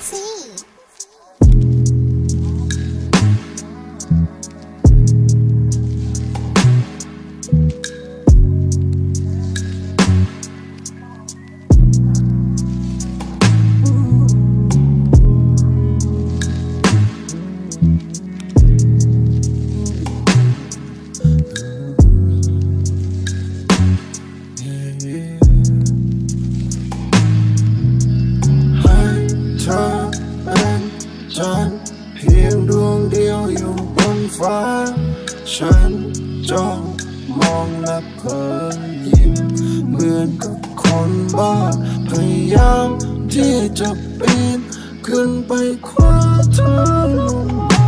เพียงดวงเดียวอยู่บนฟ้าฉันจ้องมองและเผยยิ้มเหมือนกับคนบ้าพยายามที่จะปีนขึ้นไปคว้าเธอลงมา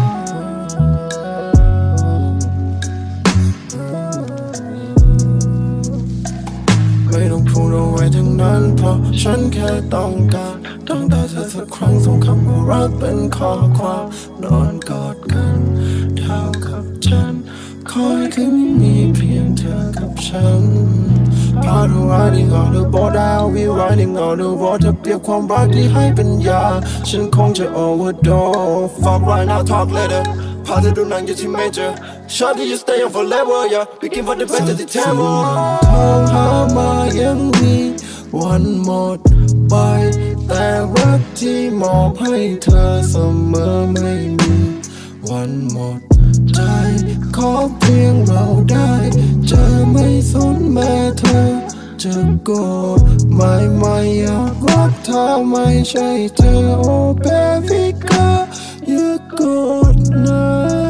ไม่ต้องพูดเอาไว้ทั้งนั้นเพราะฉันแค่ต้องการเธอสักครั้งส่งคำว่ารักเป็นข้อความนอนกอดกันเท่ากับฉันขอให้คืนนี้มีเพียงเธอกับฉัน Part of riding on the board I'll be riding on the water เปรียบความรักที่ให้เป็นยาฉันคงจะ overdose Fuck right now talk later พาเธอดูหนังอยู่ที่ major Shawty you stay on forever yeah Begin for the best of the table ทางหามายังมีวันหมดไปแต่รักที่มอบให้เธอเสมอไม่มีวันหมดใจขอเพียงเราได้เจอไม่สนแม้เธอจะโกรธไม่อยากรักเธอไม่ใช่เธอ Oh baby girl อย่าโกรธนะ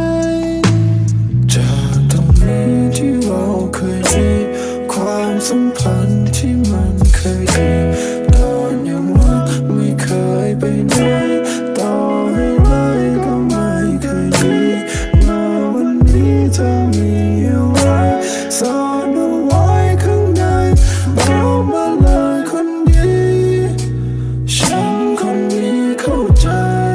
จากตรงนี้ที่เราเคยมีความสัมพันธ์ที่มันเคยดีตอนยังว่าไม่เคยไปไหนต่อให้ไล่ก็ไม่เคยดีมาวันนี้เธอมีอะไรซ่อนเอาไว้ข้างในบอกมาเลยคนดีฉันคนนี้เข้าใจ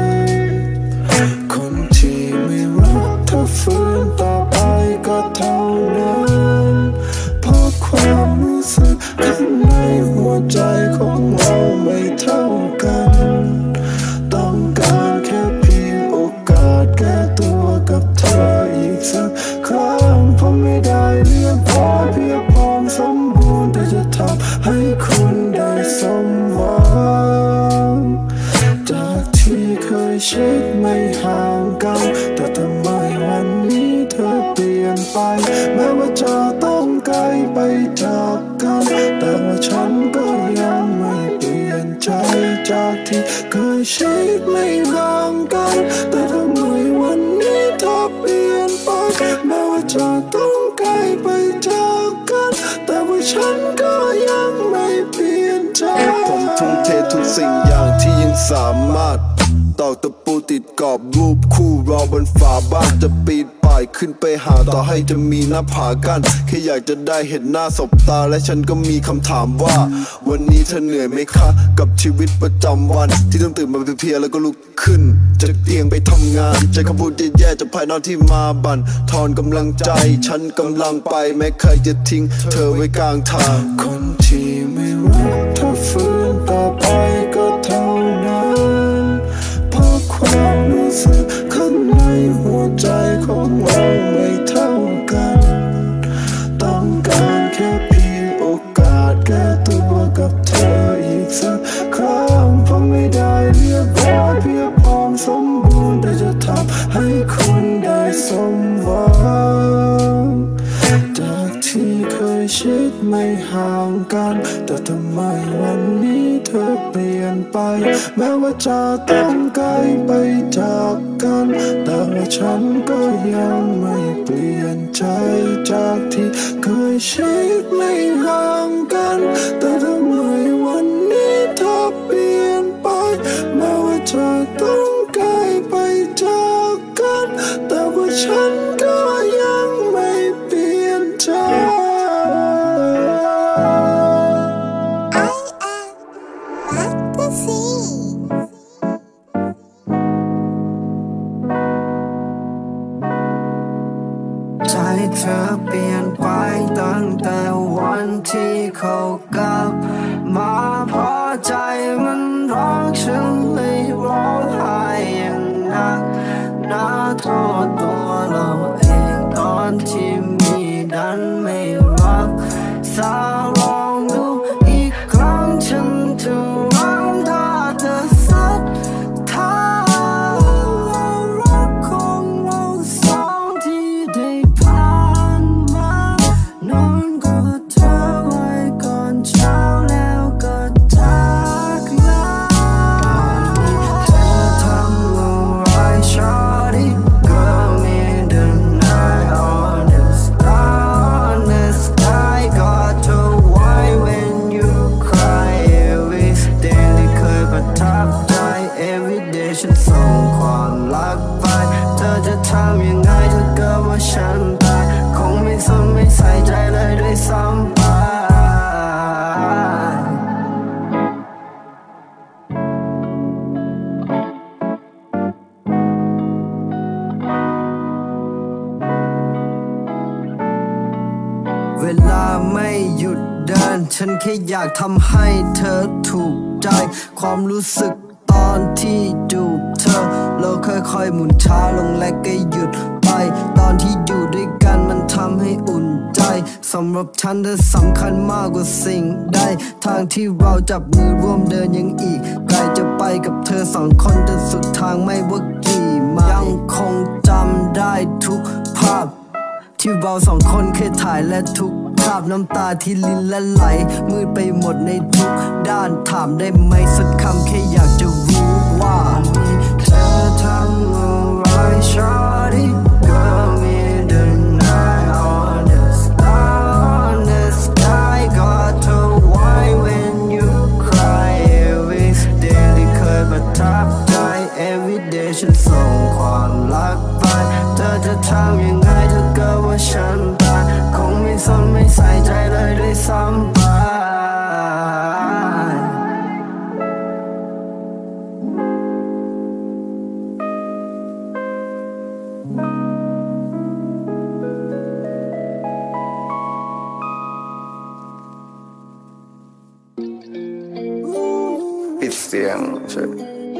คนที่ไม่รักเธอฟื้นต่อไปก็เท่านั้นเพราะความรู้สึกข้างในหัวใจของเราไม่เท่ากันต้องการแค่เพียงโอกาสแก้ตัวกับเธออีกสักครั้งเพราะไม่ได้เรียกพอเพียงพร้อมสมบูรณ์แต่จะทำให้คุณได้สมหวังจากที่เคยชิดไม่ห่างกันแต่ทำไมวันนี้เธอเปลี่ยนไปแม้ว่าจะต้องไกลไปจากกันแต่ว่าฉันก็ยังไม่เปลี่ยนใจจากที่เคยชิดไม่ห่างกันแต่ทำไมวันนี้เธอเปลี่ยนไปแม้ว่าจะต้องไกลไปจากกันแต่ว่าฉันก็ยังไม่เปลี่ยนใจผมทุ่มเททุกสิ่งอย่างที่ยังสามารถตอกตะปูติดกรอบรูปคู่รอบนฝาบ้านจะปีนป่ายขึ้นไปหาต่อให้จะมีหน้าผากันแค่อยากจะได้เห็นหน้าสบตาและฉันก็มีคำถามว่าวันนี้เธอเหนื่อยไหมคะกับชีวิตประจำวันที่ต้องตื่นมาเพลียแล้วก็ลุกขึ้นจากเตียงไปทำงานใจคำพูดแย่ๆจากภายนอกที่มาบั่นทอนกำลังใจฉันกำลังไปแม้ใครจะทิ้งเธอไว้กลางทางคนที่ไม่รักเธอฟื้นต่อไปก็เท่านั้นความรู้สึกข้างในหัวใจของเราไม่เท่ากันต้องการแค่เพียงโอกาสแก้ตัวกับเธออีกสักครั้งเพราะไม่ได้เรียกว่าเพียงพร้อมสมบูรณ์แต่จะทำให้คุณได้สมหวังจากที่เคยชิดไม่ห่างกันแต่ทำไมวันนี้เธอเปลี่ยนไปแม้ว่าจะต้องไกลไปจากกันแต่ว่าฉันก็ยังไม่เปลี่ยนใจจากที่เคยชิดไม่ห่างกันแต่ทำไมวันนี้เธอเปลี่ยนไปแม้ว่าจะต้องไกลไปจากกันแต่ว่าฉันก็ยังไม่เปลี่ยนใจใจเธอเปลี่ยนไปตั้งแต่วันที่เขากลับมาเพราะใจมันรักฉันเลยร้องโทษตัวเราเองตอนที่มีดันไม่รักษาลองดูอีกครั้งฉันจะรักถ้าเธอสัทธารักของเราสองที่ได้ผ่านมานอนกอดเธอไว้ก่อนเช้าแล้วก็จากลาเธอทำอะไรshawty girl in the night on the star on the sky got to why when you cry everyday ที่เคยประทับใจ everyday ฉันส่งความรักไปเธอจะทำยังไงถ้าเกิดว่าฉันตายคงไม่สนไม่ใส่ใจเลยด้วยซ้ำไปเวลาไม่หยุดเดินฉันแค่อยากทำให้เธอถูกใจความรู้สึกตอนที่จูบเธอโลกค่อยๆหมุนช้าลงและก็หยุดไปตอนที่อยู่ด้วยกันมันทำให้อุ่นใจสำหรับฉันเธอสำคัญมากกว่าสิ่งใดทางที่เราจับมือร่วมเดินยังอีกไกลจะไปกับเธอสองคนจนสุดทางไม่ว่ากี่ไมล์ยังคงจำได้ทุกภาพที่เราสองคนเคยถ่ายและทุกภาพน้ำตาที่ลิ้นและไหลมืดไปหมดในทุกด้านถามได้ไหมสักคำแค่อยากจะรู้ว่าเธอทำอะไร shawty girl in the night on the star on the sky got to why when you cry everyday ที่เคยประทับใจ everyday ฉันส่งความรักไปเธอจะทำยังไงถ้าเกิดว่าฉันตายคงไม่สนไม่ใส่ใจเลยด้วยซ้ำไปปิดเสียงใช่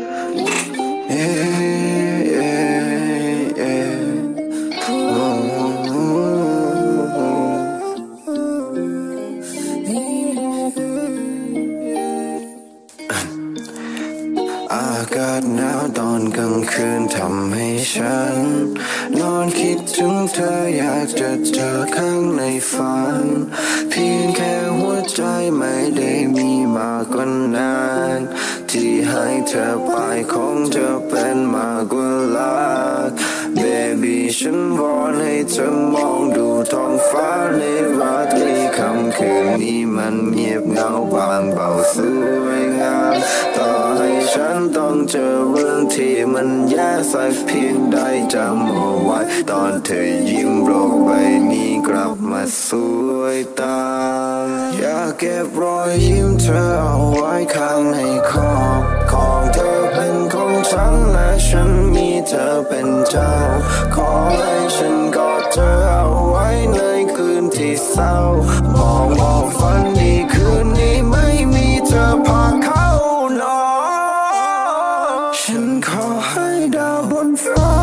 อากาศหนาวตอนกลางคืนทำให้ฉันนอนคิดถึงเธออยากจะเจอข้างในฝันเพียงแค่หัวใจไม่ได้มีมากกว่านั้นที่ให้เธอไปคงจะเป็นมากกว่ารัก Baby ฉันวอนให้เธอมองดูท้องฟ้าในราตรีค่ำคืนนี้มันเงียบเหงาบางเบาสวยงามต่อให้ฉันต้องเจอเรื่องที่มันแย่สักเพียงใดจำเอาไว้ตอนเธอยิ้มโลกใบนี้กลับมาสวยตามอยากเก็บรอยยิ้มเธอเอาไว้ข้างในคอของเธอเป็นของฉันและฉันมีเธอเป็นเจ้าขอให้ฉันกอดเธอเอาไว้ในคืนที่เศร้ามองฝันดีคืนนี้ไม่มีเธอพาเข้านอนฉันขอให้ดาวบนฟ้า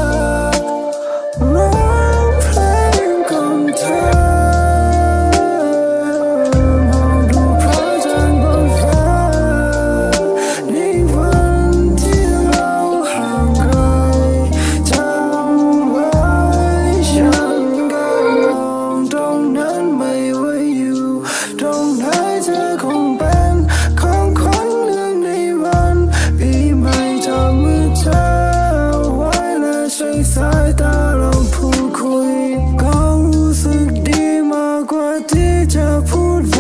ร้องเพลงของเธอมองดูพระจันทร์บนฟ้าในวันที่เราห่างไกลจำไว้ฉันก็มองตรงนั้นไม่ว่าอยู่ตรงไหนเธอคงเป็นของขวัญเนื่องในวันปีใหม่จับมือเธอไว้และใช้สายตาเราพูดคุยก็รู้สึกดีมากกว่าที่จะพูดไป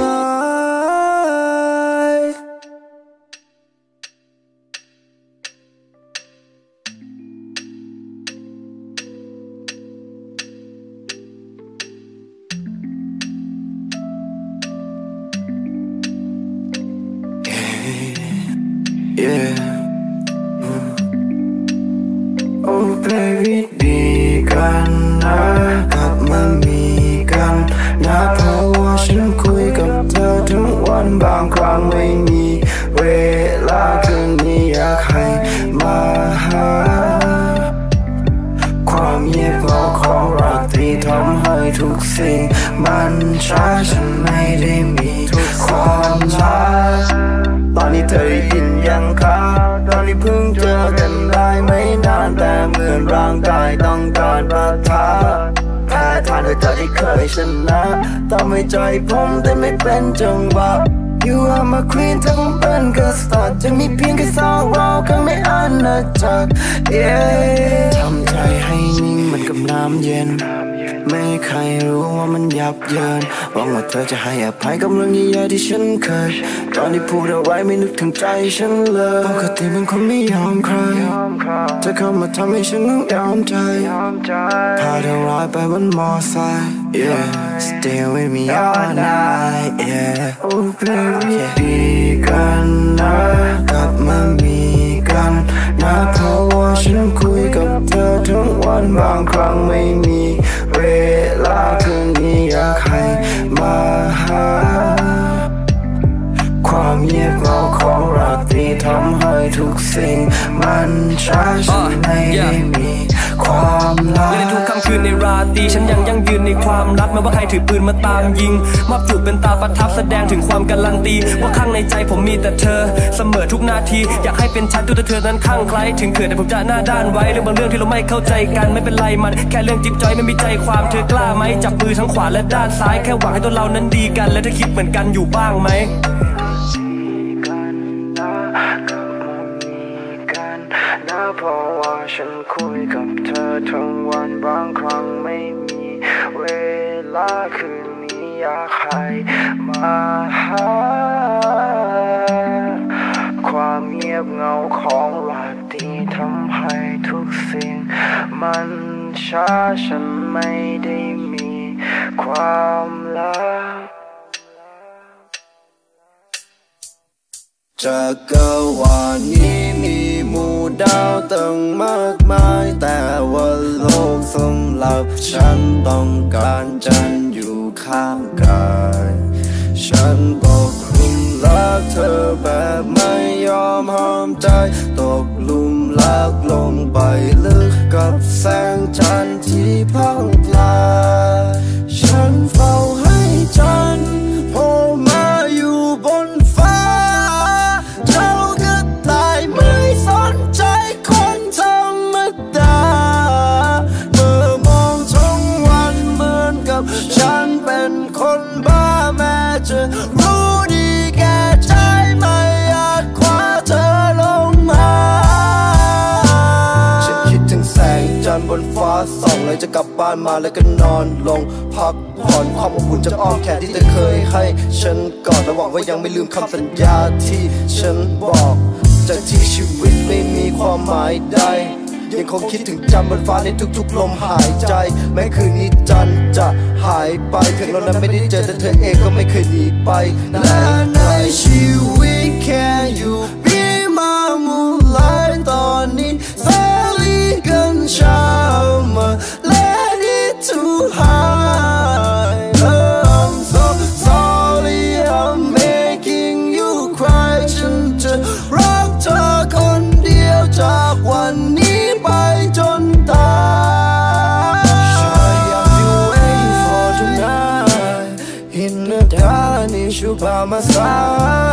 โอ้ baby ดีกันนะกลับมามีกันนะเพราะว่าฉันคุยกับเธอทั้งวันบางครั้งไม่มีเวลาคืนนี้อยากให้มาหาสิ่งมันช้าฉันไม่ได้มีความรักตอนนี้เธอได้ยินยังครับตอนนี้เพิ่งเจอกันได้ไม่นานแต่เหมือนร่างกายต้องการปะทะแพ้ทางเธอที่เคยชนะทำให้ใจผมแต่ไม่เป็นจังหวะ You are my queen ถ้าผมเป็นกษัตริย์จะมีเพียงแค่สองเราก็ไม่อาณาจักร ทำใจให้นิ่งเหมือนกับน้ำเย็นไม่ใครรู้ว่ามันยับเยินหวังว่าเธอจะให้อภัยกับเรื่องใหญ่ๆที่ฉันเคยตอนที่พูดเอาไว้ไม่นึกถึงใจฉันเลยปกติเป็นคนไม่ยอมใครเธอเข้ามาทำให้ฉันต้องยอมใจพาเธอรายไปบนมอไซค์ Yeah Stay with me all night Yeah Oh baby ดีกันนะกลับมามีกันนะเพราะว่าฉันคุยกับเธอทั้งวันบางครั้งไม่มีเวลาคืนนี้อยากให้มาหาความเงียบเหงาของราตรีทำให้ทุกสิ่งมันช้าฉันไม่ได้มีความรักและในทุกค่ำคืนในราตรีฉันยังยั่งยืนในความรักแม้ว่าใครถือปืนมาตามยิงมอบจูบเป็นตาประทับแสดงถึงความการันตีว่าข้างในใจผมมีแต่เธอเสมอทุกนาทีอยากให้เป็นฉันตัวเธอนั้นข้างใครถึงเกิดแต่ผมจะหน้าด้านไว้เรื่องบางเรื่องที่เราไม่เข้าใจกันไม่เป็นไรมันแค่เรื่องจิ๊บจ้อยไม่มีใจความเธอกล้าไหมจับมือทั้งขวาและด้านซ้ายแค่หวังให้ตัวเรานั้นดีกันและเธอคิดเหมือนกันอยู่บ้างไหมเพราะว่าฉันคุยกับเธอทั้งวันบางครั้งไม่มีเวลาคืนนี้อยากให้มาหาความเงียบเหงาของราตรีทำให้ทุกสิ่งมันช้าฉันไม่ได้มีความลับจักรวาลนี้มีหมู่ดาวตั้งมากมายแต่ว่าโลกสำหรับฉันต้องการจันทร์อยู่ข้างกายฉันตกหลุมรักเธอแบบไม่ยอมห้ามใจตกหลุมรักลงไปลึกกับแสงจันทร์ที่พังพลายฉันเฝ้าให้จันทร์โผล่มาอยู่บนฟ้าเจ้าก็ตายไม่สนใจคนธรรมดาเมื่อมองท้องวันเหมือนกับฉันเป็นคนบ้าแม้จะรู้ดีแก่ใจไม่อาจคว้าเธอลงมาฉันคิดถึงแสงจันทร์บนฟ้าส่องเลยจะกลับบ้านมาแล้วก็นอนลงพักผ่อนความอบอุ่นจากอ้อมแขนที่เธอเคยให้ฉันกอดและหวังว่ายังไม่ลืมคำสัญญาที่ฉันบอกจากที่ชีวิตไม่มีความหมายใดยังคงคิดถึงจันทร์บนฟ้าในทุกๆลมหายใจแม้คืนนี้จันทร์จะหายไปเพียงเรานั้นไม่ได้เจอแต่เธอเองก็ไม่เคยหนีไปและในชีวิตแค่อยู่ปีมามูลายตอนนี้สาลีกันเช้ามา Let it to high I'm so sorry I'm making you cry ฉันจะรักเธอคนเดียวจากวันนี้ไปจนตาย I'll wait for tonight in the dark นี่ชูบามาสาย